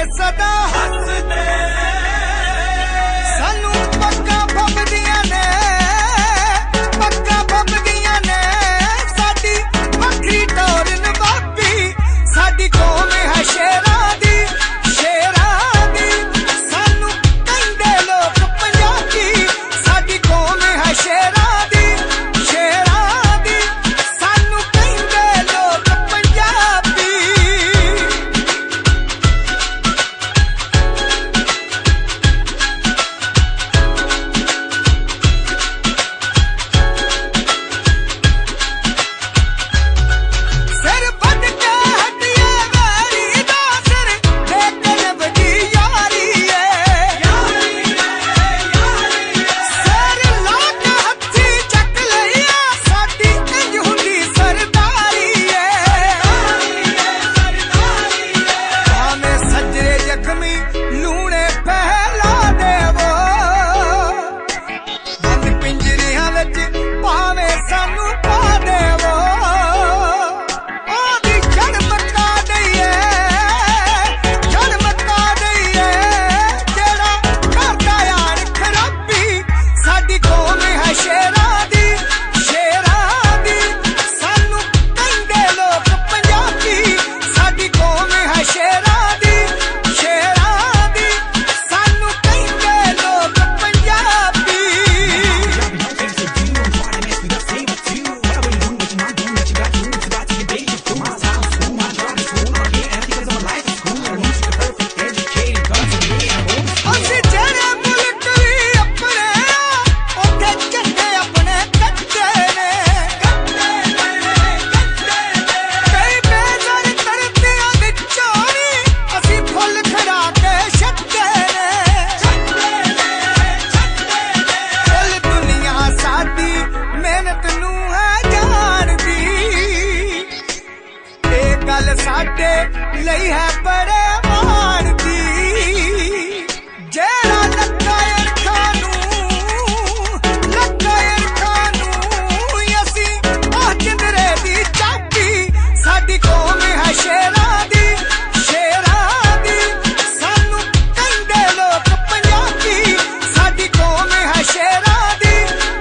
सदा हसदे सानू पक्का फबदियां ने साडी वखरी टोर नवाबी साडी कौम है शेरां दी सानू कहंदे लोग पंजाबी साडी कौम है शेरां दी सानू कहंदे लोग पंजाबी। सिर बद के हटिए वारी दा सिर लेकिन बड़ी यारी है सिर ला के हथी चक लिया साडी इंज हुंदी सरदारी है भावें सजरे जख्मी लूणे पहला देवो बंद पिंजरियां विच भावें सानू पा देवो ओदी जड़ मका दईए जेड़ा करदा यार खराबी साडी कौम है शेरां दी सानू कहंदे लोग पंजाबी साडी कौम है शेरां दी सानू कहंदे लोग पंजाबी। ਅਸੀਂ ਜਿਹੜੇ ਮੁਲਕ ਵੀ ਆਪਣੇ ਉੱਥੇ ਝੰਡੇ ਆਪਣੇ ਕੱਟੇ ਨੇ ਕਈ ਬੇਜ਼ਰ ਧਰਤੀਆਂ ਵਿੱਚੋਂ ਵੀ ਅਸੀਂ ਫੁੱਲ ਖੜਾ ਕੇ ਛੱਡੇ ਨੇ ਕੁੱਲ ਦੁਨੀਆ ਸਾਡੀ ਮਿਹਨਤ ਨੂੰ ਹੈ ਜਾਣਦੀ ਇਹ ਗੱਲ ਸਾਡੇ ਲਈ ਹੈ ਬੜੇ ਮਾਣ ਦੀ ਜਿਹੜਾ ਲੱਗਾ ਅਰਖਾਂ ਨੂੰ ਅਸੀਂ ਉਹ ਜਿੰਦਰੇ ਦੀ ਚਾਬੀ ਸਾਡੀ ਕੌਮ ਹੈ ਸ਼ੇਰਾਂ ਦੀ ਸਾਨੂ ਕਹਿੰਦੇ ਲੋਕ ਪੰਜਾਬੀ ਸਾਡੀ ਕੌਮ ਹੈ ਸ਼ੇਰਾਂ ਦੀ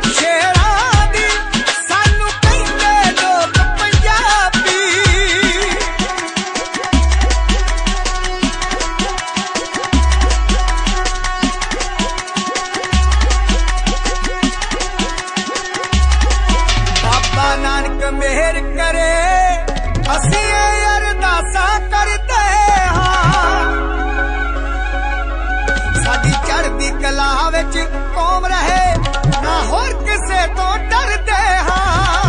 ਸਾਨੂ ਕਹਿੰਦੇ ਲੋਕ ਪੰਜਾਬੀ। बाबा नानक मेहर करे असी अरदासा करते हाँ साडी चढ़दी कला विच कौम रहे ना होर किसे तो डरदे हाँ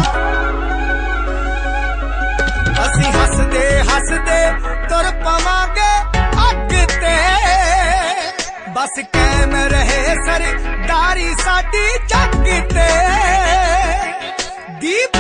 असी हसदे तुर पवांगे अग ते बस कायम रहे सरदारी साडी जग ते दीप